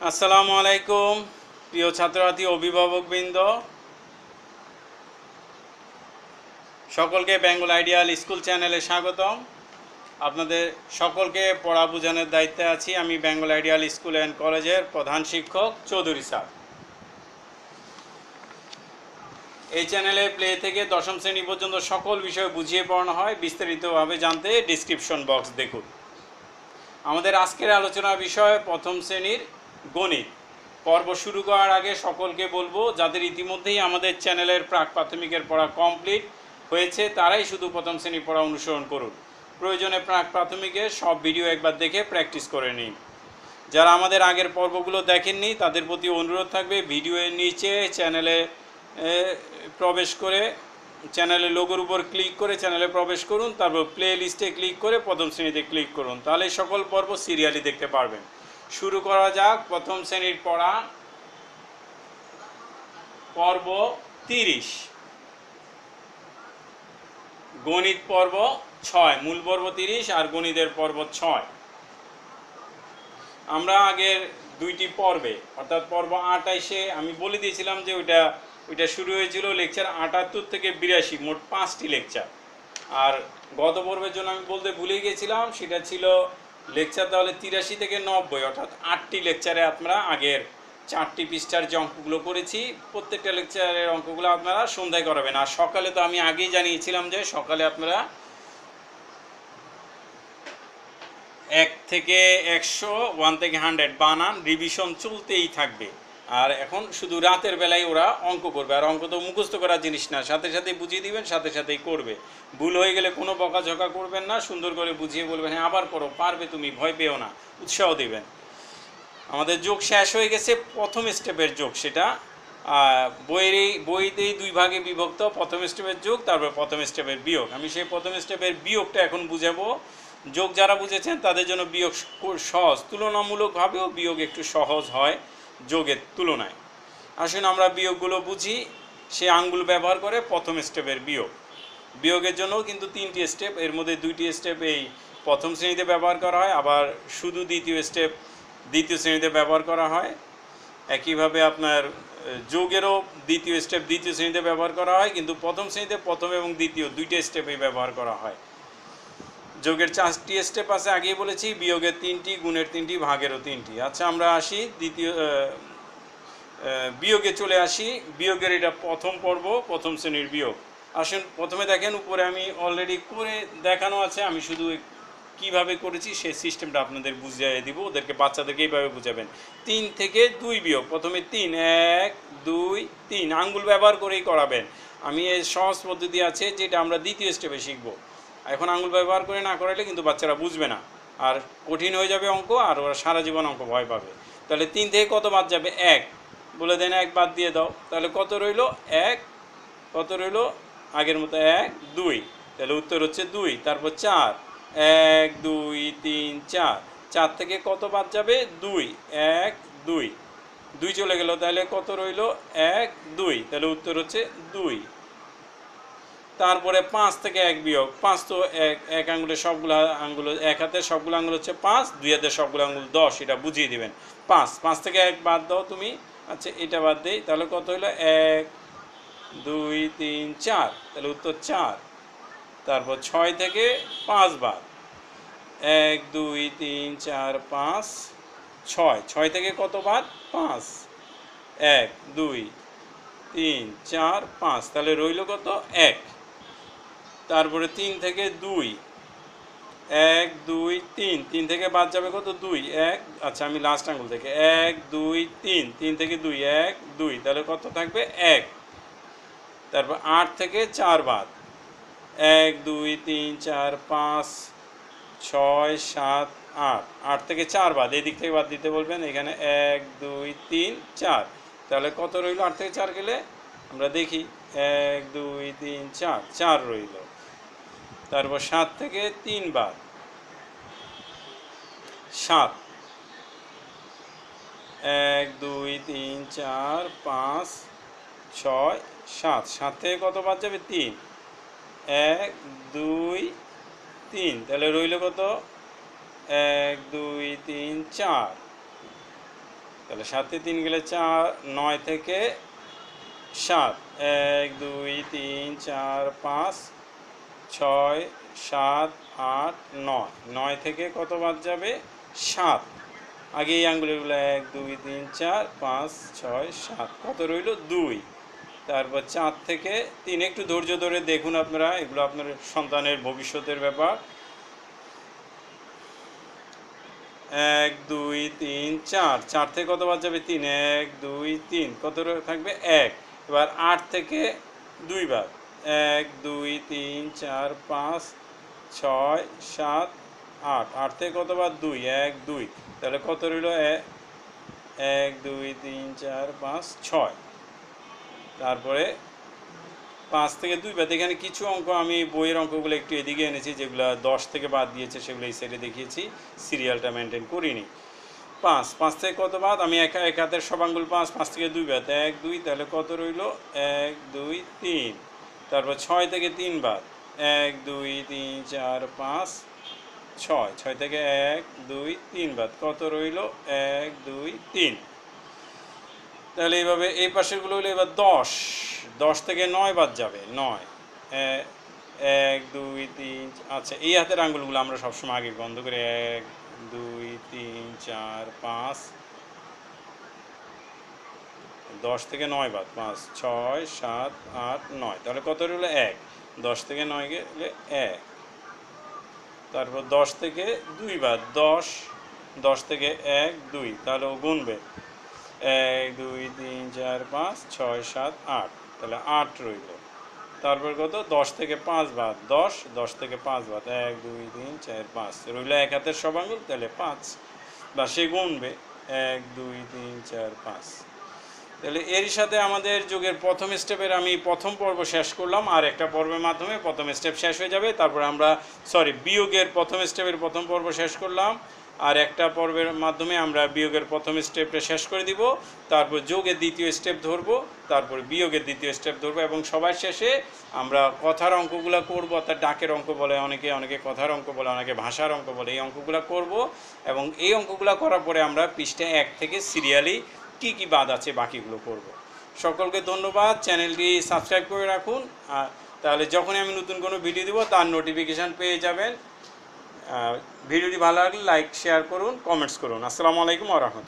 আসসালামু আলাইকুম প্রিয় ছাত্রছাত্রী অভিভাবকবৃন্দ, সকলকে বেঙ্গল আইডিয়াল স্কুল চ্যানেলে স্বাগতম। আপনাদের সকলকে পড়া বোঝানোর দায়িত্বে আছি আমি বেঙ্গল আইডিয়াল স্কুল অ্যান্ড কলেজের প্রধান শিক্ষক চৌধুরী স্যার। এই চ্যানেলে প্লে থেকে দশম শ্রেণী পর্যন্ত সকল বিষয় বুঝিয়ে পড়ানো হয়। বিস্তারিতভাবে জানতে ডিসক্রিপশন বক্স দেখুন। আমাদের আজকের আলোচনার বিষয় প্রথম শ্রেণীর গণিত। পর্ব শুরু করার আগে সকলকে বলবো, যাদের ইতিমধ্যেই আমাদের চ্যানেলের প্রাক প্রাথমিকের পড়া কমপ্লিট হয়েছে তারাই শুধু প্রথম শ্রেণী পড়া অনুসরণ করুন। প্রয়োজনে প্রাক প্রাথমিকের সব ভিডিও একবার দেখে প্র্যাকটিস করে নিন। যারা আমাদের আগের পর্বগুলো দেখেননি তাদের প্রতি অনুরোধ থাকবে, ভিডিওর নিচে চ্যানেলে প্রবেশ করে চ্যানেলের লোগোর উপর ক্লিক করে চ্যানেলে প্রবেশ করুন, তারপর প্লে লিস্টে ক্লিক করে প্রথম শ্রেণীতে ক্লিক করুন, তাহলে সকল পর্ব সিরিয়ালি দেখতে পারবেন। শুরু করা যাক প্রথম শ্রেণীর পড়া, পর্ব 30, গণিত পর্ব 6, মূল পর্ব 30 আর গণিতের পর্ব 6। আমরা আগের দুইটি পর্বে অর্থাৎ পর্ব 28-এ আমি বলে দিয়েছিলাম যে ওইটা শুরু হয়েছিল লেকচার 78 থেকে 82, মোট 5টি লেকচার। আর গত পর্বের জন্য আমি বলতে ভুলে গিয়েছিলাম, সেটা ছিল লেকচার তাহলে 83 থেকে 90, অর্থাৎ 8টি লেকচারে আমরা আগের 4টি পৃষ্ঠার যে অঙ্কগুলো করেছি প্রত্যেকটা লেকচারের অঙ্কগুলো আপনারা সন্ধ্যায় করাবেন। আর সকালে তো আমি আগেই জানিয়েছিলাম যে সকালে আপনারা 1 থেকে 100, 1 থেকে 100 বানান রিভিশন চলতেই থাকবে। আর এখন শুধু রাতের বেলায় ওরা অঙ্ক করবে, আর অঙ্ক তো মুখস্থ করার জিনিস না, সাথে সাথেই বুঝিয়ে দিবেন, সাথে সাথেই করবে। ভুল হয়ে গেলে কোনো বকাঝকা করবেন না, সুন্দর করে বুঝিয়ে বলবেন হ্যাঁ আবার করো, পারবে তুমি, ভয় পেও না, উৎসাহ দেবেন। আমাদের যোগ শেষ হয়ে গেছে, প্রথম স্টেপের যোগ, সেটা বইতেই 2 ভাগে বিভক্ত, প্রথম স্টেপের যোগ তারপর প্রথম স্টেপের বিয়োগ। আমি সেই প্রথম স্টেপের বিয়োগটা এখন বুঝাবো। যোগ যারা বুঝেছেন তাদের জন্য বিয়োগ সহজ, তুলনামূলকভাবেও বিয়োগ একটু সহজ হয় যোগের তুলনায়। আসুন আমরা বিয়োগগুলো বুঝি। সে আঙ্গুল ব্যবহার করে প্রথম স্টেপের বিয়োগ। বিয়োগের জন্য কিন্তু 3টি স্টেপ, এর মধ্যে 2টি স্টেপ এই প্রথম শ্রেণীতে ব্যবহার করা হয়, আবার শুধু দ্বিতীয় স্টেপ দ্বিতীয় শ্রেণীতে ব্যবহার করা হয়। একইভাবে আপনার যোগেরও দ্বিতীয় স্টেপ দ্বিতীয় শ্রেণীতে ব্যবহার করা হয়, কিন্তু প্রথম শ্রেণীতে প্রথম এবং দ্বিতীয় 2টি স্টেপেই ব্যবহার করা হয়। যোগের 4টি স্টেপ আছে আগেই বলেছি, বিয়োগের 3টি, গুণের 3টি, ভাগেরও 3টি। আচ্ছা আমরা আসি বিয়োগে চলে আসি। বিয়োগের এটা প্রথম পর্ব, প্রথম শ্রেণীর বিয়োগ। আসুন প্রথমে দেখেন, উপরে আমি অলরেডি করে দেখানো আছে, আমি শুধু কিভাবে করেছি সেই সিস্টেমটা আপনাদের বুঝিয়ে দিব, ওদেরকে বাচ্চাদেরকে এইভাবে বুঝাবেন। 3 থেকে 2 বিয়োগ, প্রথমে 3, 1 2 3 আঙ্গুল ব্যবহার করেই করাবেন। আমি এই সহজ পদ্ধতি আছে যেটা আমরা দ্বিতীয় স্টেপে শিখব। এখন আঙ্গুল ব্যবহার করে না করাইলে কিন্তু বাচ্চারা বুঝবে না, আর কঠিন হয়ে যাবে অঙ্ক, আর ওরা সারা জীবন অঙ্ক ভয় পাবে। তাহলে 3 থেকে কত বাদ যাবে? 1 বলে দেন, 1 বাদ দিয়ে দাও, তাহলে কত রইল? 1। কত রইল? আগের মতো 1 2, তাহলে উত্তর হচ্ছে 2। তারপর 4, 1 2 3 4, 4 থেকে কত বাদ যাবে? 2, 1 2, 2 চলে গেল, তাহলে কত রইল? 1 2, তাহলে উত্তর হচ্ছে 2। তারপরে 5 থেকে 1 বিয়োগ, 5 তো এক আঙ্গুলের সবগুলো আঙ্গুল, এক হাতের সবগুলো আঙ্গুল হচ্ছে 5, 2 হাতের সবগুলো আঙ্গুল 10, এটা বুঝিয়ে দিবেন। 5 থেকে 1 বাদ দাও তুমি। আচ্ছা এটা বাদ দেই, তাহলে কত হলো? 1 2 3 4, তাহলে উত্তর 4। তারপর 6 থেকে 5 বাদ, 1 2 3 4 5 6, 6 থেকে কত বাদ? 5, 1 2 3 4 5, তাহলে রইল কত? 1। তারপরে 3 থেকে 2, 1 2 3, 3 থেকে বাদ যাবে কত? 2 1, আচ্ছা আমি লাস্ট আঙ্গুল থেকে 1 2 3, 3 থেকে 2 1 2, তাহলে কত থাকবে? 1। তারপর 8 থেকে 4 বাদ, 1 2 3 4 5 6 7 8, 8 থেকে 4 বাদ, এই দিক থেকে বাদ দিতে বলবেন, এখানে 1 2 3 4, তাহলে কত রইল? 8 থেকে 4 গেলে আমরা দেখি 1 2 3 4, 4 রইল। তারপর 7 থেকে 3 বাদ, 7, 1 2 3 4 5 6 7, 7 থেকে কত বাদ যাবে? 3, 1 2 3, তাহলে রইল কত? 1 2 3 4, তাহলে 7 3 গেলে 4, 9 থেকে 7, 1 2 3 4 5 6 7 8 9, 9 থেকে কত বাদ যাবে? 7। আগে এই আঙ্গুলেরগুলো 1 2 3 4 5 6 7, কত রইল? 2। তারপর 4 থেকে 3, একটু ধৈর্য ধরে দেখুন আপনারা, এগুলো আপনার সন্তানের ভবিষ্যতের ব্যাপার। 1 2 3 4, 4 থেকে কত বাদ যাবে? 3, 1 2 3, কত থাকবে? 1। এবার 8 থেকে 2 বাদ, 1 2 3 4 5 6 7 8, 8 থেকে কত বাদ? 2, 1 2, তাহলে কত রইল? 1 2 3 4 5 6। তারপরে 5 থেকে 2 বাদ। এখানে কিছু অঙ্ক আমি বইয়ের অঙ্কগুলো একটু এদিকে এনেছি, যেগুলো 10 থেকে বাদ দিয়েছে সেগুলো এই সাইডে দেখিয়েছি, সিরিয়ালটা মেনটেন করিনি। 5 থেকে কত বাদ? আমি এক হাতের সব আঙ্গুল 5, 5 থেকে 2 বাদ, 1 2, তাহলে কত রইল? 1 2 3। তারপর 6 থেকে 3 বাদ, 1 2 3 4 5 6, 6 থেকে 1 2 3 বাদ, কত রইল? 1 2 3। তাহলে এইভাবে এই পাশেরগুলো হলো। এবার 10 থেকে 9 বাদ যাবে, 9, 1 2 3। আচ্ছা, এই হাতের আঙ্গুলগুলো আমরা সবসময় আগে বন্ধ করে 1 2 3 4 5, 10 থেকে 9 বাদ, 5 6 7 8 9, তাহলে কত রইল? 1। 10 থেকে 9 গেলে 1। তারপর 10 থেকে 2 বাদ, 10 থেকে 1 2, তাহলে ও গুনবে 1 2 3 4 5 6 7 8, তাহলে 8 রইল। তারপর কত? 10 থেকে 5 বাদ, 10 থেকে 5 বাদ, 1 2 3 4 5, রইল এক হাতের সব আঙুল, তাহলে 5, বা সে গুনবে 1 2 3 4 5। তাহলে এরই সাথে আমাদের যোগের প্রথম স্টেপের আমি প্রথম পর্ব শেষ করলাম। আর একটা পর্বের মাধ্যমে প্রথম স্টেপ শেষ হয়ে যাবে। তারপর আমরা বিয়োগের প্রথম স্টেপের প্রথম পর্ব শেষ করলাম, আর একটা পর্বের মাধ্যমে আমরা বিয়োগের প্রথম স্টেপটা শেষ করে দিব। তারপর যোগের দ্বিতীয় স্টেপ ধরবো, তারপর বিয়োগের দ্বিতীয় স্টেপ ধরবো, এবং সবার শেষে আমরা কথার অঙ্কগুলো করব, অর্থাৎ ডাকের অঙ্ক বলে অনেকে কথার অঙ্ক বলে, অনেকে ভাষার অঙ্ক বলে, এই অঙ্কগুলো করব। এবং এই অঙ্কগুলো করার পরে আমরা পৃষ্ঠা 1 থেকে সিরিয়ালি কি কি বাদ আছে বাকিগুলো করব। সকলকে ধন্যবাদ। চ্যানেলটি সাবস্ক্রাইব করে রাখুন, তাহলে যখনই আমি নতুন কোনো ভিডিও দিব তার নোটিফিকেশান পেয়ে যাবেন। ভিডিওটি ভালো লাগলে লাইক শেয়ার করুন, কমেন্টস করুন। আসসালামু আলাইকুম ওয়া রাহমাতুল্লাহ।